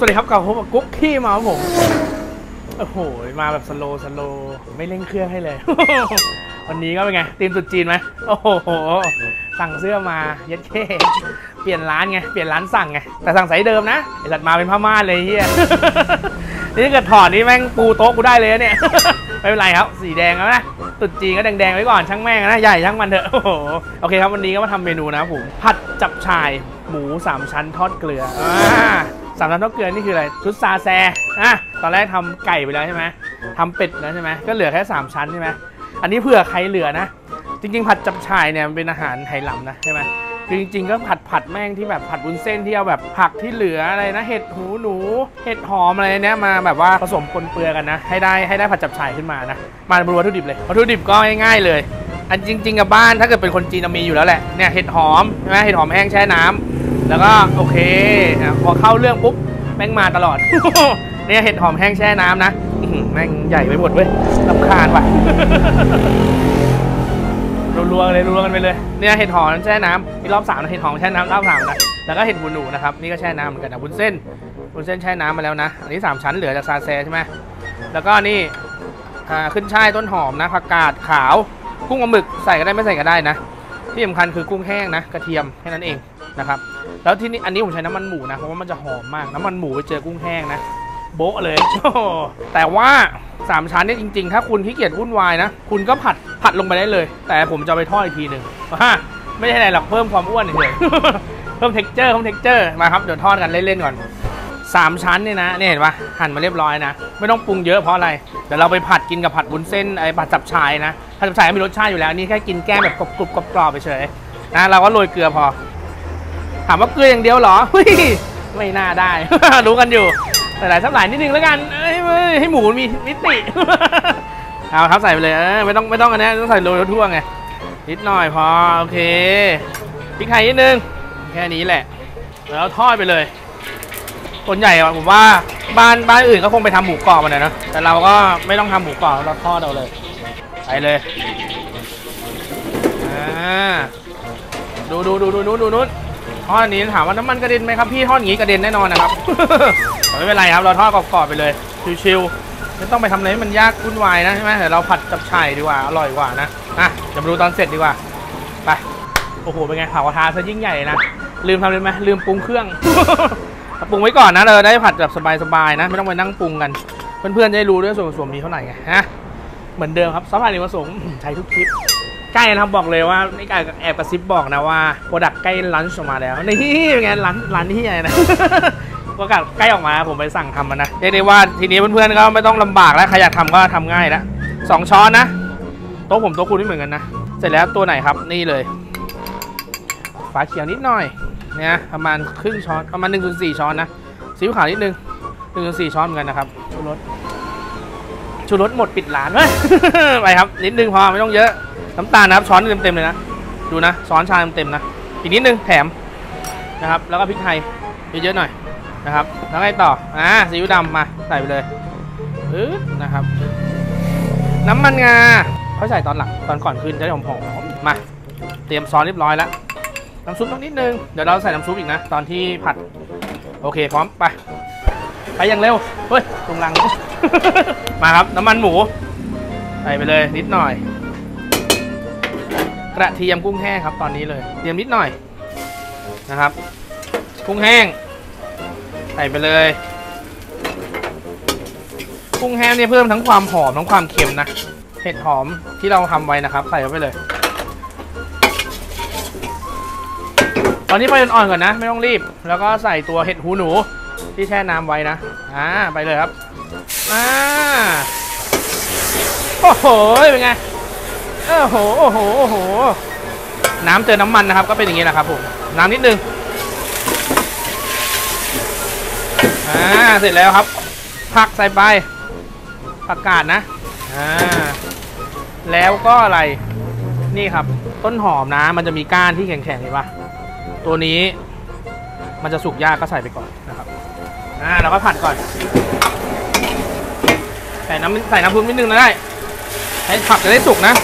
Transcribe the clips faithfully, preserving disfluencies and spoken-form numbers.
วัสดีครับกับผมกุ๊กขี้มาครับผมโอ้โหมาแบบสโลสโลไม่เร่งเครื่องให้เลย วันนี้ก็เป็นไงตีมตุ๊ดจีนไหมโอ้โหสั่งเสื้อมาเย็ดเข้เปลี่ยนร้านไงเปลี่ยนร้านสั่งไงแต่สั่งไซส์เดิมนะไอสัตว์มาเป็นผ้าม่านเลยเฮีย นี่เกิดถอดนี่แม่งปูโต๊ะกูได้เลยเนี่ย ไม่เป็นไรครับสีแดงแล้วนะตุ๊ดจีนก็แดงๆไว้ก่อนช่างแม่งนะใหญ่ช่างมันเถอะโอ้โหโอเคครับวันนี้ก็มาทำเมนูนะผมผัดจับฉ่ายหมูสามชั้นทอดเกลือสามชั้นทอดเกลือนี่คืออะไรชุดซาแซอ่ะตอนแรกทำไก่ไปแล้วใช่ไหมทำเป็ดแล้วใช่ไหมก็เหลือแค่สามชั้นใช่ไหมอันนี้เผื่อใครเหลือนะจริงๆผัดจับฉ่ายเนี่ยมันเป็นอาหารไหหลำนะใช่ไหมคือจริงๆก็ผัดผัดแม่งที่แบบผัดวุ้นเส้นที่เอาแบบผักที่เหลืออะไรนะเห็ดหูหนูเห็ดหอมอะไรเนี้ยมาแบบว่าผสมปนเปื้อกันนะให้ได้ให้ได้ผัดจับฉ่ายขึ้นมานะมาบนวัตถุดิบเลยวัตถุดิบก็ง่ายๆเลยอันจริงๆกับบ้านถ้าเกิดเป็นคนจีนมีอยู่แล้วแหละเนี่ยเห็ดหอมใช่ไหมเห็ดหอมแห้งแช่น้ำแล้วก็โอเคพอเข้าเรื่องปุ๊บแม่งมาตลอด เนี่ยเห็ดหอมแห้งแช่น้ำนะแม่งใหญ่ไปหมดเว้ยรำคาญว่ะ รัวๆเลยรัวกันไปเลยเนี่ยเห็ดหอมแช่น้ำมีรอบสามนะเห็ดหอมแช่น้ำรอบสามนะแล้วก็เห็ดหูหนูนะครับนี่ก็แช่น้ำเหมือนกันนะวุ้นเส้นวุ้นเส้นแช่น้ำมาแล้วนะอันนี้สามชั้นเหลือจากซาแซใช่ไหมแล้วก็นี่ขึ้นช่ายต้นหอมนะผักกาดขาวกุ้งปลาหมึกใส่ก็ได้ไม่ใส่ก็ได้นะที่สำคัญคือกุ้งแห้งนะกระเทียมแค่นั้นเองนะครับแล้วที่นี่อันนี้ผมใช้น้ำมันหมูนะเพราะว่ามันจะหอมมากน้ำมันหมูไปเจอกุ้งแห้งนะโบ๊ะเลย แต่ว่าสามชั้นนี่จริงๆถ้าคุณขี้เกียจวุ่นวายนะคุณก็ผัดผัดลงไปได้เลยแต่ผมจะไปทอดอีกทีหนึ่งไม่ใช่อะไรหรอกเพิ่มความอ้วนเฉยเพิ่มเท็กเจอร์เพิ่มเท็กเจอร์มาครับเดี๋ยวทอดกันเล่นๆก่อนสามชั้นนี่นะนี่เห็นปะหั่นมาเรียบร้อยนะไม่ต้องปรุงเยอะเพราะอะไรเดี๋ยวเราไปผัดกินกับผัดวุ้นเส้นไอ้ผัดจับฉ่ายนะผัดจับฉ่ายมีรสชาติอยู่แล้วนี่แค่กินแก้มแบบกรุบๆกรอบๆไปเฉยนะเราก็โรยเกลือพอถามว่าเกลืออย่างเดียวเหรอไม่น่าได้ รู้กันอยู่ใส่หลายสักหลายนิดนึงแล้วกันให้หมูมีมิติเอาครับใส่ไปเลยเออไม่ต้องไม่ต้องอันนี้ต้องใส่โรยทั่วไงนิดหน่อยพอโอเคพริกไทยนิดนึงแค่นี้แหละแล้วทอดไปเลยส่วนใหญ่ผมว่าบ้านบ้านอื่นก็คงไปทำหมูกรอบมันนะแต่เราก็ไม่ต้องทำหมูกรอบเราทอดเอาเลยไปเลยอ่าดูดูดูดูนู้นดูนู้นทอดอันนี้ถามว่าน้ำมันกระเด็นไหมครับพี่ทอดอย่างนี้กระเด็นแน่นอนนะครับ ไม่เป็นไรครับเราทอดกรอบๆไปเลยชิวๆไม่ต้องไปทำอะไรให้มันยากวุ่นวายนะใช่ไหมแต่เราผัดจับฉ่ายดีกว่าอร่อยกว่านะอ่ะเดี๋ยวมาดูตอนเสร็จดีกว่าไปโอ้โหเป็นไงเผากระทะซะยิ่งใหญ่นะลืมทำเลยไหมลืมปรุงเครื่อง ปรุงไว้ก่อนนะเราได้ผัดแบบสบายๆนะไม่ต้องไปนั่งปรุงกันเพื่อนๆจะได้รู้ด้วยส่วนผสมมีเท่าไหร่ไงฮะเหมือนเดิมครับซอสผัดผสมใช้ทุกคลิปใกล้นะครับบอกเลยว่านี่แอบกระซิบบอกนะว่าโปรดักต์ใกล้ลันช์ออกมาแล้วนี่เป็นไงร้านร้านที่ไหนนะก็ใกล้ออกมาผมไปสั่งทำมันนะเรียกได้ว่าทีนี้เพื่อนๆก็ไม่ต้องลำบากแล้วใครอยากทำก็ทำง่ายแล้วสองช้อนนะโต๊ะผมโต๊ะคุณไม่เหมือนกันนะเสร็จแล้วตัวไหนครับนี่เลยฝาเขียวนิดหน่อยเนี่ยประมาณครึ่งช้อนประมาณหนึ่งส่วนสี่ช้อนนะซีอิ๊วขาวนิดนึงหนึ่งส่วนสี่ช้อนเหมือนกันนะครับชูรสชูรสหมดปิดร้านไปครับนิดนึงพอไม่ต้องเยอะน้ำตาลนะครับช้อนเต็มๆเลยนะดูนะช้อนชาเต็มๆนะอีกนิดนึงแถมนะครับแล้วก็พริกไทยเยอะๆหน่อยนะครับแล้วไงต่ออ่าซีอิ๊วดำมาใส่ไปเลยปึ๊บนะครับน้ำมันงาเขาใส่ตอนหลังตอนก่อนขึ้นจะได้หอมๆมาเตรียมซอสเรียบร้อยแล้วน้ำซุปต้องนิดนึงเดี๋ยวเราใส่น้ำซุปอีกนะตอนที่ผัดโอเคพร้อมไปไปอย่างเร็วเฮ้ยตรงลัง มาครับน้ำมันหมูใส่ไปเลยนิดหน่อยกระเทียมกุ้งแห้งครับตอนนี้เลยเตรียมนิดหน่อยนะครับกุ้งแห้งใส่ไปเลยกุ้งแห้งเนี่ยเพิ่มทั้งความหอมทั้งความเค็มนะเห็ดหอมที่เราทำไว้นะครับใส่ไปเลยตอนนี้ไฟอ่อนๆก่อนนะไม่ต้องรีบแล้วก็ใส่ตัวเห็ดหูหนูที่แช่น้ำไว้นะอ่าไปเลยครับอ่าโอ้โหเป็นไงโอ้โหโอ้โหโอ้โหน้ำเจอน้ำมันนะครับก็เป็นอย่างนี้แหละครับผมน้ำนิดนึงอ่าเสร็จแล้วครับผักใส่ไปผักกาดนะอ่าแล้วก็อะไรนี่ครับต้นหอมนะมันจะมีก้านที่แข็งๆเห็นปะตัวนี้มันจะสุกยากก็ใส่ไปก่อนนะครับอ่าเราก็ผัดก่อนใส่น้ำใส่น้ำพุนิดนึงนะได้ให้ผักจะได้สุกนะ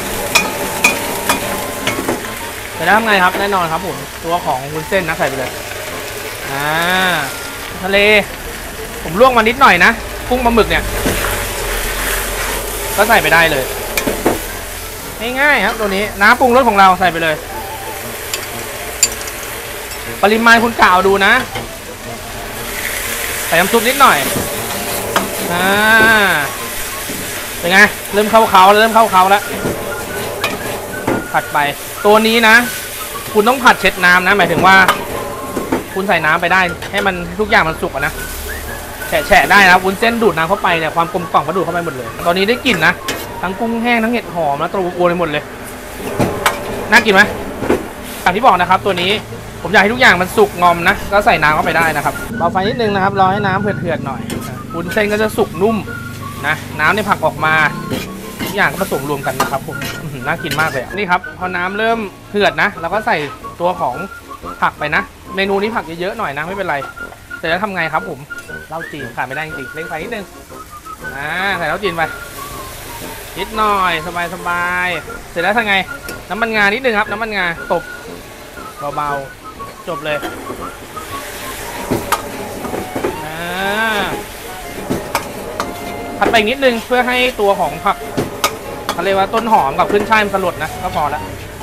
แต่ได้ทำไงครับแน่นอนครับผมตัวของวุ้นเส้นนะใส่ไปเลยอ่าทะเลผมลวกมานิดหน่อยนะกุ้งปลาหมึกเนี่ยก็ใส่ไปได้เลยง่ายๆครับตัวนี้น้ำปรุงรสของเราใส่ไปเลยปริมาณคุณกล่าวดูนะใส่น้ำซุปนิดหน่อยอ่าเป็นไงเริ่มเข้าเขาแล้วเริ่มเข้าเขาแล้วผัดไปตัวนี้นะคุณต้องผัดเช็ดน้ำนะหมายถึงว่าคุณใส่น้ำไปได้ให้มันทุกอย่างมันสุกนะแฉะได้นะวุ้นเส้นดูดน้ำเข้าไปเนี่ยความกลมกล่อมก็ดูดเข้าไปหมดเลยตอนนี้ได้กลิ่นนะทั้งกุ้งแห้งทั้งเห็ดหอมแล้วตัวกวนไปหมดเลยน่ากินไหมอย่างที่บอกนะครับตัวนี้ผมอยากให้ทุกอย่างมันสุกงอมนะก็ใส่น้ำเข้าไปได้นะครับเบาไฟนิดนึงนะครับรอให้น้ำเผือดๆหน่อยวุ้นเส้นก็จะสุกนุ่มนะน้ำในผักออกมาทุกอย่างก็ผสมรวมกันนะครับผมน่ากินมากเลยนี่ครับพอน้ำเริ่มเผือดนะเราก็ใส่ตัวของผักไปนะเมนูนี้ผักเยอะๆหน่อยนะไม่เป็นไรแต่จะทำไงครับผมเหล้าจีนขาดไม่ได้จริงๆเล่งไฟนิดนึงอ่าใส่เหล้าจีนไปนิดหน่อยสบายๆเสร็จแล้วทำไงน้ำมันงานิดนึงครับน้ำมันงาตบเบาๆจบเลยอ่าผัดไปอีกนิดนึงเพื่อให้ตัวของผักเขาเรียกว่าต้นหอมกับขึ้นช่ายมันสลดนะก็พอแล้ว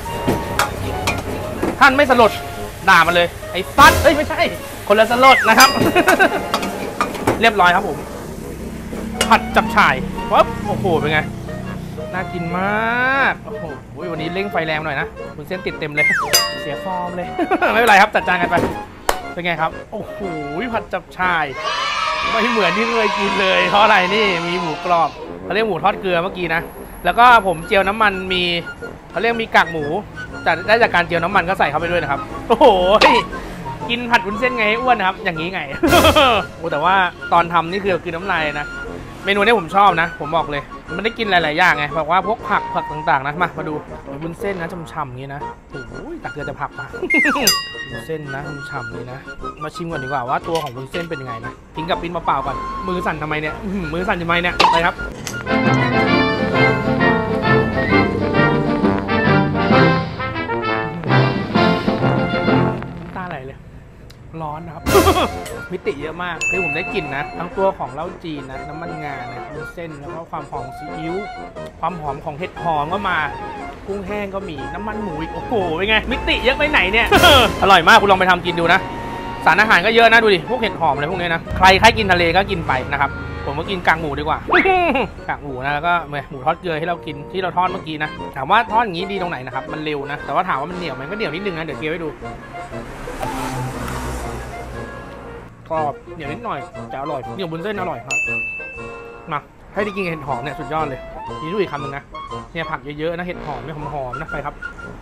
ท่านไม่สลดด่ามันเลยไอ้ฟัดเอ้ยไม่ใช่คนละสลดนะครับ เรียบร้อยครับผมผัดจับฉ่ายปั๊บโอ้โหเป็นไงน่ากินมากโอ้โหวันนี้เร่งไฟแรงหน่อยนะคุณเส้นติดเต็มเลยเสียฟอร์มเลย ไม่เป็นไรครับจัดจานกันไปเป็นไงครับโอ้โหผัดจับฉ่ายไม่เหมือนที่เคยกินเลยเพราะอะไรนี่มีหมูกรอบเขาเรียกหมูทอดเกลือเมื่อกี้นะแล้วก็ผมเจียวน้ำมันมีเขาเรียกมีกากหมูแต่ได้จากการเจียวน้ำมันก็ใส่เข้าไปด้วยนะครับโอ้โหกินผัดวุ้นเส้นไงให้อ้วนนะครับอย่างนี้ไง โอ้แต่ว่าตอนทำนี่คือคือน้ำลายนะเมนูนี้ผมชอบนะผมบอกเลยมันได้กินหลายๆอย่างไงบอกว่าพวกผักผักต่างๆนะมามาดูวุ้นเส้นนะช่ำๆนี้นะโอ้ยตักเกลือแต่ผักมา วุ้นเส้นนะช่ำๆนี้นะมาชิมก่อนดีกว่าว่าตัวของวุ้นเส้นเป็นยังไงนะทิ้งกับปิ้นเปล่าๆก่อนมือสั่นทำไมเนี่ยมือสั่นทำไมเนี่ยไปครับตาไหลเลยร้อนนะครับ มิติเยอะมากที่ผมได้กลิ่นนะทั้งตัวของเหล้าจีนนะน้ำมันงานะวุ้นเส้นแล้วก็ความหอมซีอิ๊วความหอมของเห็ดหอมก็มากุ้งแห้งก็มีน้ำมันหมูอีกโอ้โหเป็นไงมิติเยอะไปไหนเนี่ย อร่อยมากคุณลองไปทำกินดูนะสารอาหารก็เยอะนะดูดิพวกเห็ดหอมอะไรพวกนี้นะใครใครกินทะเลก็กินไปนะครับผมก็กินกางหมูดีกว่า กางหมูนะแล้วก็หมูทอดเกลือที่เรากินที่เราทอดเมื่อกี้นะถามว่าทอดอย่างนี้ดีตรงไหนนะครับมันเร็วนะแต่ว่าถามว่ามันเหนียวมันก็เหนียวนิดนึงนะเดี๋ยวเคี่ยวให้ดูกรอบเหนียวนิดหน่อยแต่อร่อยเหนียวบนเส้นอร่อยครับมาให้ได้กินเห็ดหอมเนี่ยสุดยอดเลยนี่ดูอีกคำหนึ่งนะเนี่ยผักเยอะๆนะเห็ดหอมเนี่ยหอมๆนะไปครับ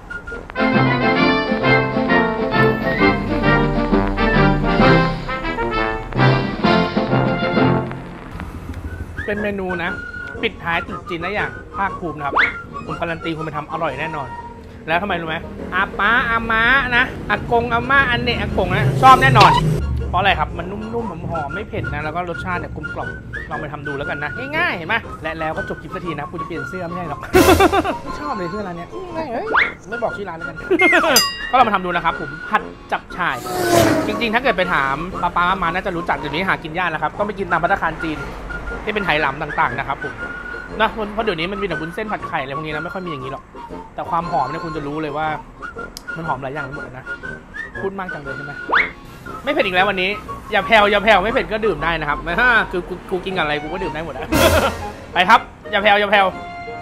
เป็นเมนูนะปิดท้ายจุดจีนได้อย่างภาคภูมินะครับผมการันตีคุณไปทำอร่อยแน่นอนแล้วทำไมรู้ไหมอาป้าอาม้านะอากงอาม่าอันเนอากงนะชอบแน่นอนเพราะอะไรครับมันนุ่มๆหอมๆไม่เผ็ดนะแล้วก็รสชาติเนี่ยกลมกล่อมลองไปทำดูแล้วกันนะง่ายๆเห็นไหมและแล้วก็จบคลิปสักทีนะกูจะเปลี่ยนเสื้อไม่ใช่หรอก ชอบเลยเสื้อร้านนี้ง่ายเอ้ยไม่บอกชื่อร้านแล้วกัน ก็ลองมาทำดูนะครับผมผัดจับฉ่ายจริงๆถ้าเกิดไปถามป้าป้ามาน่าจะรู้จักเดี๋ยวนี้หากินยากแล้วครับต้องไปกินตามภัตตาคารจีนที่เป็นไหหลำต่างๆนะครับผมนะเพราะเดี๋ยวนี้มันมีแต่วุ้นเส้นผัดไข่อะไรพวกนี้นะไม่ค่อยมีอย่างนี้หรอกแต่ความหอมเนี่ยคุณจะรู้เลยว่ามันหอมหลายอย่างไปหมดนะพูดมากจังเลยใช่ไหมไม่เผ็ดอีกแล้ววันนี้อย่าแผ่วอย่าแผ่วไม่เผ็ดก็ดื่มได้นะครับนะคือกูกินกับอะไรกูก็ดื่มได้หมดนะไปครับอย่าแผ่วอย่าแผ่ว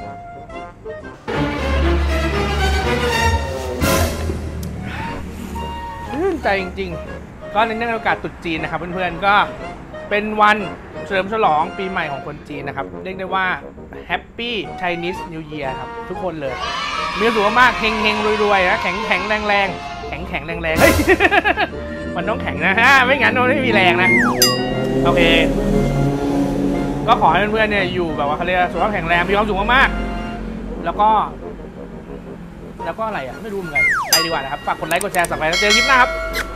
ชื่นใจจริงๆก็ในเนื่องในโอกาสตรุษจีนนะครับเพื่อนๆก็เป็นวันเฉลิมฉลองปีใหม่ของคนจีนนะครับเรียกได้ว่า Happy Chinese New Year ครับทุกคนเลยมีความสุขมากเฮงเฮงรวยๆนะแข็งแข็งแรงแรงแข็งแข็งแรงแรงเฮ้ย มันต้องแข็งนะฮะไม่งั้นมันไม่มีแรงนะโอเคก็ขอให้เพื่อนๆเนี่ยอยู่แบบว่าเขาเรียกสุขภาพแข็งแรงมีความสุขมากๆแล้วก็แล้วก็อะไรอ่ะไม่รู้เหมือนกันไปดีกว่านะครับฝากกดไลค์กดแชร์สับสไครบ์แล้วเจอคลิปหน้าครับ